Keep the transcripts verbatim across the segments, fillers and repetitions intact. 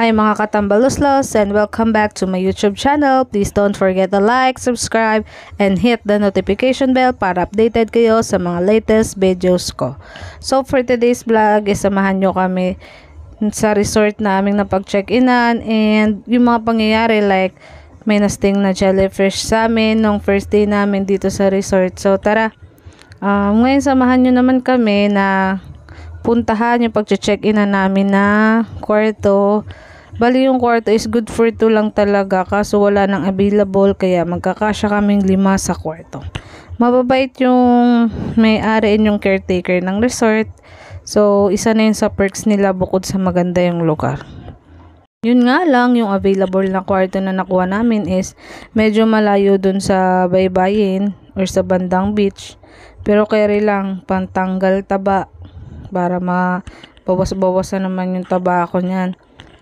Hi mga katambaluslos, and welcome back to my YouTube channel. Please don't forget to like, subscribe, and hit the notification bell para updated kayo sa mga latest videos ko. So for today's vlog, isamahan nyo kami sa resort namin na pag-check-inan and yung mga pangyayari like may nasting na jellyfish sa amin nung first day namin dito sa resort. So tara, um, ngayon samahan nyo naman kami na puntahan yung pag-check-inan namin na kwarto. Bali yung kwarto is good for two lang talaga kaso wala nang available kaya magkakasya kaming lima sa kwarto. Mababait yung may-ari and yung caretaker ng resort. So isa na yun sa perks nila bukod sa maganda yung lugar. Yun nga lang, yung available na kwarto na nakuha namin is medyo malayo dun sa baybayin or sa bandang beach. Pero carry lang, pantanggal taba para mabawas-bawasan naman yung taba ko niyan.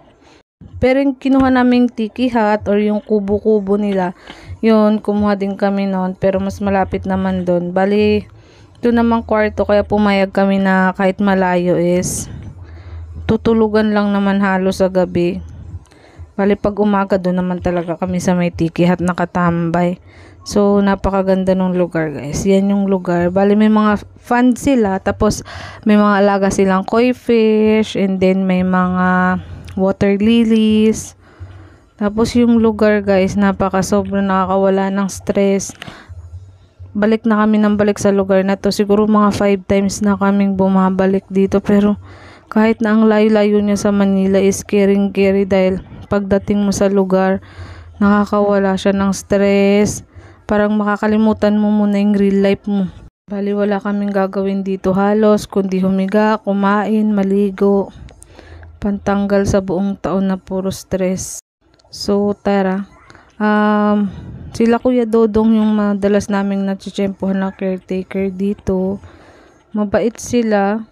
Pero yung kinuha naming tiki hut or yung kubo-kubo nila, yun, kumuha din kami noon pero mas malapit naman doon. Bali, doon naman kwarto kaya pumayag kami na kahit malayo is tutulugan lang naman halos sa gabi. Bali, pag umaga doon naman talaga kami sa may tiki hut nakatambay. So, napakaganda ng lugar guys. Yan yung lugar. Bali, may mga fund sila tapos may mga alaga silang koi fish and then may mga water lilies. Tapos yung lugar guys, napaka sobrang nakakawala ng stress. Balik na kami ng balik sa lugar na to. Siguro mga five times na kaming bumabalik dito. Pero kahit na ang layo-layo niya sa Manila is caring-carry dahil pagdating mo sa lugar, nakakawala siya ng stress. Parang makakalimutan mo muna yung real life mo. Bali wala kaming gagawin dito halos kundi humiga, kumain, maligo. Pantanggal sa buong taon na puro stress. So tara, um, sila Kuya Dodong yung madalas naming natsitsempohan na caretaker dito. Mabait sila.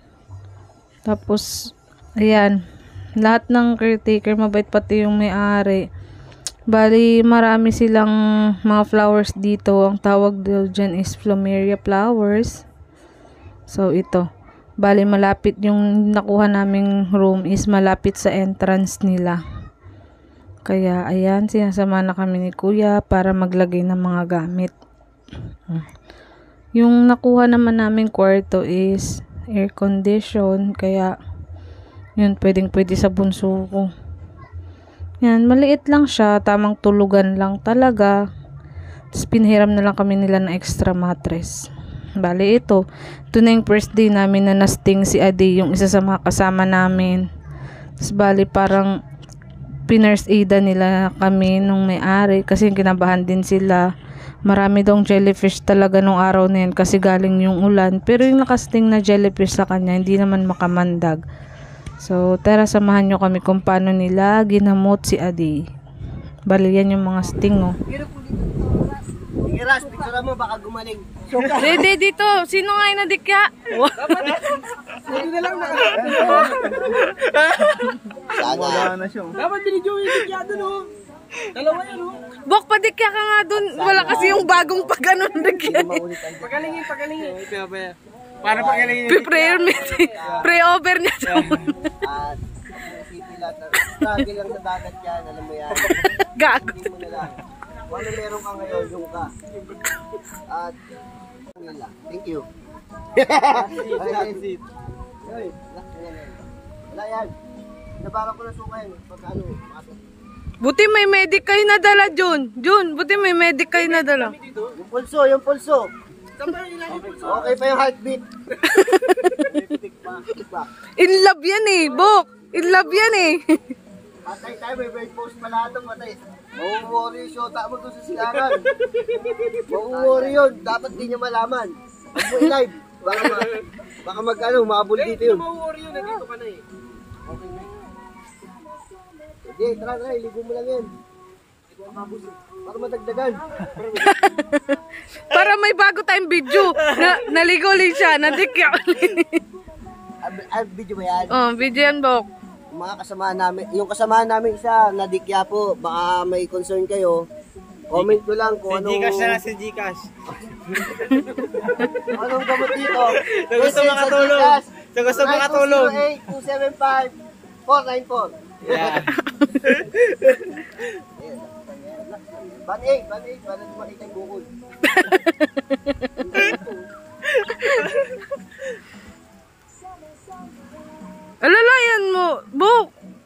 Tapos ayan, lahat ng caretaker mabait, pati yung may-ari. Bali marami silang mga flowers dito. Ang tawag daw dyan is plumeria flowers. So ito, bali malapit yung nakuha naming room is malapit sa entrance nila. Kaya ayan, sinasama na kami ni Kuya para maglagay ng mga gamit. Yung nakuha naman naming kwarto is air condition. Kaya yun, pwedeng pwede sa bunso ko. Yan, maliit lang siya. Tamang tulugan lang talaga. Tapos pinahiram na lang kami nila ng extra mattress. Bali ito, ito na yung first day namin na nasting si Adi, yung isa sa mga kasama namin. Tapos bali parang pinurse aida nila kami nung may-ari kasi kinabahan din sila. Marami dong jellyfish talaga nung araw na yun kasi galing yung ulan. Pero yung nakasting na jellyfish sa kanya, hindi naman makamandag. So tara, samahan nyo kami kung paano nila ginamot si Adi. Bali yan yung mga sting oh. Iras, picture mo, baka gumaling. Dede dito, sino nga yung nadikya? Hindi na lang Sana. Dapat binidyo yung dikya doon, oh. Dalawa yan, oh. Bok, padikya ka nga dun. Wala kasi yung bagong pag-anon dikya. Pagalingin, pagalingin. Para pagalingin. Pre-prayer meeting. Pre-over niya daw. At city lang, struggle lang sa dagat yan, alam mo yan. Gago. Hindi mo na lang. Kung ano meron ka ngayon, yung ka. At, yun lang. Thank you. Wala yan. Nabaran ko na suka yan. Pag ano, makasok. Buti may medic kayo nadala, Jun. Jun, buti may medic kayo nadala. Yung pulso, yung pulso. Okay pa yung heartbeat. In love yan eh, Bok. In love yan eh. Patay tayo, may bird post pala ito, patay. Mauwori yung shota mo doon sa sigaran. Mauwori yun, dapat di niya malaman. Huwag mo i-live. Baka, ma baka mag ano, maabol dito yun. Mauwori yun, nandito ka na eh. Okay. Sige, tara, tara, iligo mo lang yan. Para madagdagan. Para may bago tayong video. Na, naligo ulit siya, nadikya ulit. Ah, video ba yan? Oh, video yan, Bok. Mga kasamahan namin, yung kasamahan namin isa, nadikya po, baka may concern kayo. Comment ko lang kung anong... Si Gcash na lang, si Gcash. Anong gamot dito? Sa gusto makatulong. Sa gusto makatulong. nine two zero eight two seven five four nine four. Yeah. Ban eight, ban eight, para di makita yung bukod. Alalayan mo, Buk!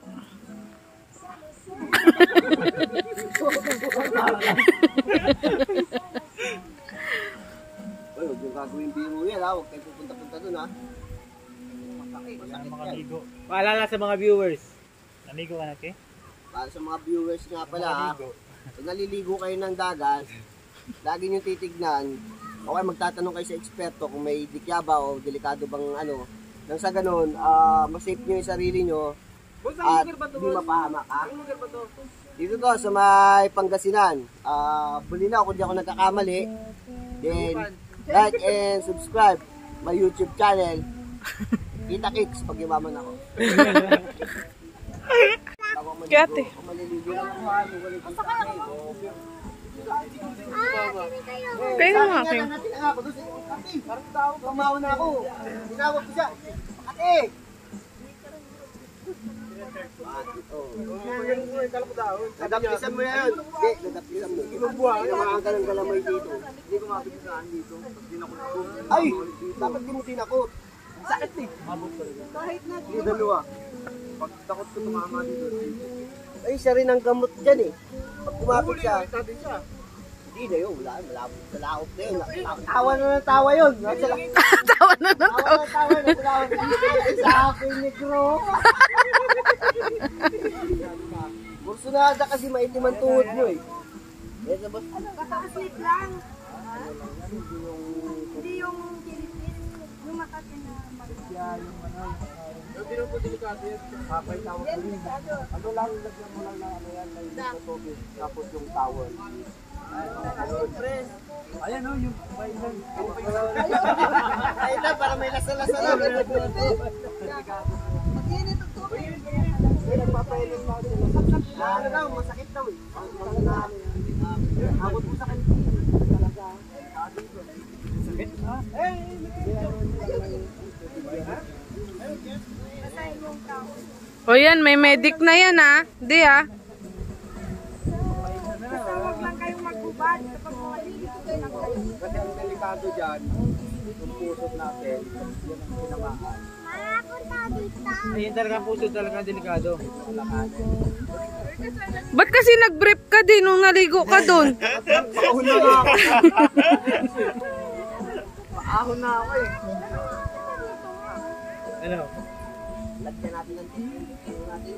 Uy, huwag yung gagawin biro yan ha. Huwag kayo pupunta-punta dun ha. Masakit, masakit yan. Paalala sa mga viewers. Naligo ka na, Ke? Para sa mga viewers nga pala ha. Kung naliligo kayo ng dagat, lagi nyo titignan. Okay, magtatanong kayo sa eksperto kung may dikyaba o delikado bang ano. Nang sa ganun, uh, masafe nyo yung sarili nyo at hindi mapahamak ha. Dito to sa may Pangasinan. Uh, Bulinaw kung di ako nagkakamali. Then, like and subscribe my YouTube channel. Kita Kicks pag yumaman ako. Kate. Kung maliligo lang ako ha, kung walang kita Kayo nga, kayo. Parang tao, pamawa na ako. Tinawag ko siya. Ate! Nadapisan mo yan. Hindi, nadapisan mo. Inamaan ka ng galamay dito. Hindi ko mabigisaan dito. Ay! Dapat di mo tinakot. Sakit eh. Kahit na. Hindi dalawa. Pag takot ko tumama dito. Ay, siya rin ang gamot dyan eh. Pag kumapit siya. Hindi na yun. Wala. Malakot na yun. Tawa na ng tawa yun. Tawa na ng Tawa tawa. na tawa na tawa. Sa akin negro. Bursunada kasi maitim ang tuhod nyo eh. Ito ba? Kaka-sleep lang. Hindi yung Philippines, yung Makati na mag- Hindi na po delikado yan. Kapay tawag ko rin. Ano lang, lagyan mo lang na ano yan, na yung tubig. Tapos yung towel. Ayan o, yung bailan. Ayun na, para may lasa-lasa lang. Mag-init ang tubig. May nagpapailan pa sila. Ano daw, masakit daw eh. Abot mo sa kanila. Talaga. Sakit? Eh, Basahin yung tao. O yan, may medic na yan ha. Hindi ha. Basta huwag lang kayong maghubad kapag maligo kayo ng kayo. kasi ang delikado dyan, yung pusot natin, yan ang pinamaan. Ayun talaga ang puso talaga delikado. Ba't kasi nag-brief ka din nung naligo ka doon? Paahon na ako. Paahon na ako eh. Ano? Lagyan natin ng tissue natin.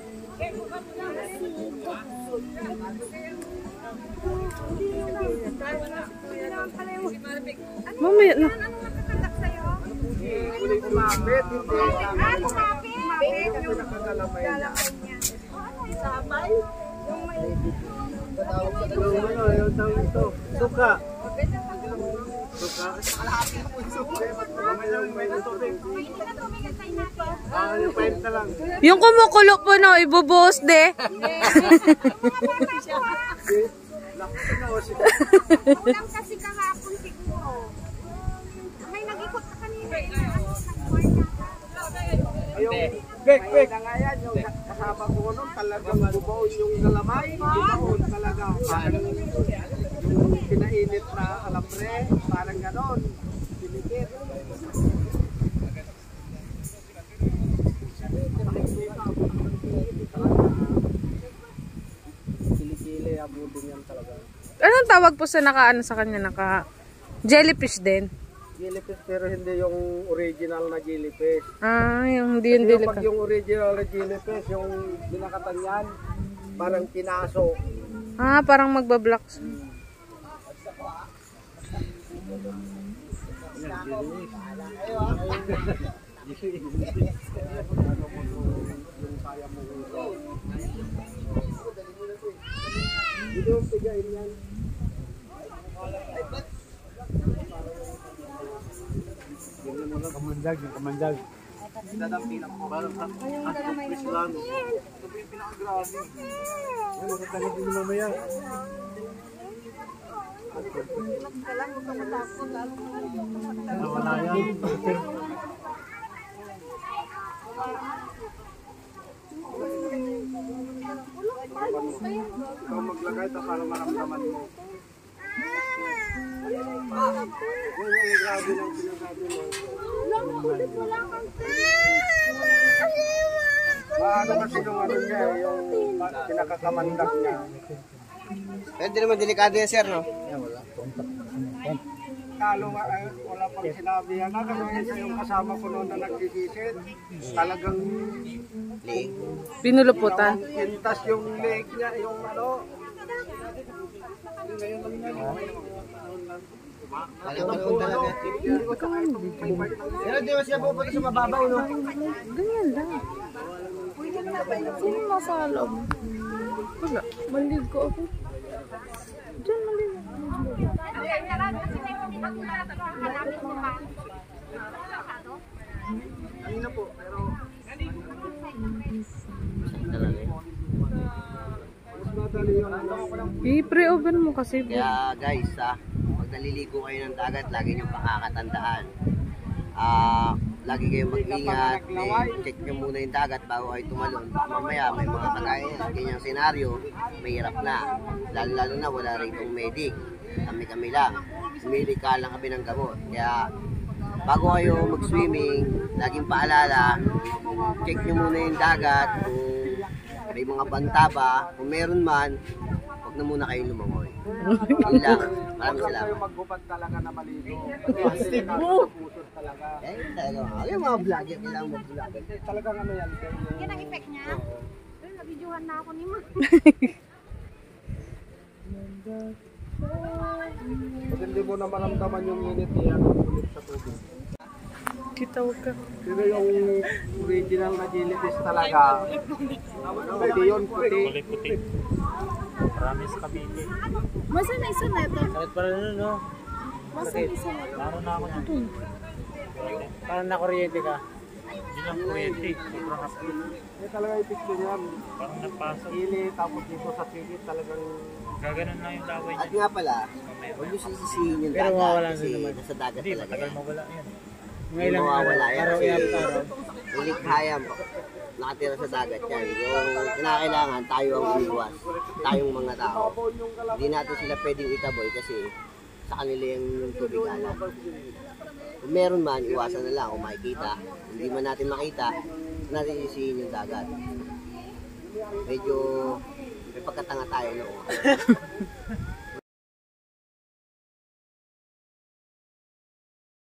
Mamaya na. Anong nakakalak sa'yo? Kulay kumapit, hindi. Ah, kumapit. Kumapit. Kasi nakagalamay na. Galamay niya. Sabay? Yung may... Patawag sa Yung dalawa. ano, yung tawag ito. Suka. Suka. Kalahati na po yung suka. Mamay lang may tubig. May hindi na tumigas sa'yo natin. Ah, yung paint na lang. Yung kumukulo po no, ibubuhos de. Ulang kasi kahapon siguro. May nag-ikot ka kanina. eh, na ano, nag-warn na. Yung bek, bek. Na nga yan, yung kasama ko nun, talagang bubaw yung galamay. Bubaw talaga. Parang yung pinainit na alambre, parang ganon. Pinikit. Kili-kili, abutin yan talaga. Anong tawag po sa naka ano sa kanya? Naka jellyfish din? Jellyfish pero hindi yung original na jellyfish. Ah, yung hindi yung Yung pag delicate. yung original na jellyfish, yung binakatan yan, parang pinaso. Ah, parang magbablocks. Hindi yung pigain yan. Kamandag, yung kamandag. Dadampinan ko. Parang sa Yung galamay ng lang. Ito po yung pinakagrabe. Ay, makatalag din mamaya. Nawala yan. Ikaw maglagay ito para maramdaman mo. Yan yung grabe ng sinasabi mo. Paano kasi yung ano niya, yung pinakakamandag niya. Pwede naman delikado yan, sir, no? Talo nga, eh, wala pang sinabi yan. Kasi isa yung kasama ko noon na nagsisisid. Talagang Pinuluputan. pintas yung leg niya, yung ano. Alam mo naman talaga. Pero di ba siya pupunta sa mababaw, no? Ganyan lang. Sino nasa loob? Wala. Maligo ako. Diyan maligo. Kanina po, pero mas madali yung ano. I-pre-oven mo kasi. Kaya guys, ah, pag naliligo kayo ng dagat, lagi niyong pakakatandaan. Ah, lagi kayong mag-ingat, eh, check niyo muna yung dagat bago kayo tumalon. Mamaya may mga kagaya ng ganyang senaryo, mahirap na. Lalo-lalo na wala rin itong medic. Kami-kami lang. Umilika lang kami ng gamot. Kaya bago kayo mag-swimming, laging paalala, check nyo muna yung dagat kung may mga banta ba. Kung meron man, huwag na muna kayong lumangoy. Yun lang. Maraming Huwag salamat. kayo maghubad talaga na maligo. Kasi nakakapusot talaga. Eh, talaga. Yung mga vlogger, kailangan mag-vlogger. Talagang ano yan. Yan ang effect niya. Pero nabidyohan na ako ni Ma. Pag hindi mo na maramdaman yung init niya, ulit sa tubig. Kitaw ka. Pero yung original na jellyfish talaga, hindi yun puti. Puti. Promise ka, baby. Masa na isa na ito? Sakit pa rin, no? Masa na isa na ito? Laro na ako na. Parang nakuryente ka. Hindi lang kuryente. Sobrang hapon. Eh talaga ipis din yan. Parang napasok. Ili, tapos dito sa pilit talagang Gaganon na yung laway At niya. nga pala, huwag nyo sisisihin yung Pero dagat mawawala na kasi naman. nasa dagat Hindi, talaga matagal yan. mawala yan. Hindi mawawala yan kasi ilikhayan po. Nakatira sa dagat yan. Yung kinakailangan, tayo ang umiwas. Tayong mga tao. Hindi natin sila pwedeng itaboy kasi sa kanila yung tubig alam. Kung meron man, iwasan na lang kung makikita. Hindi man natin makita, natin sisihin yung dagat. Medyo may pagkatanga tayo noon.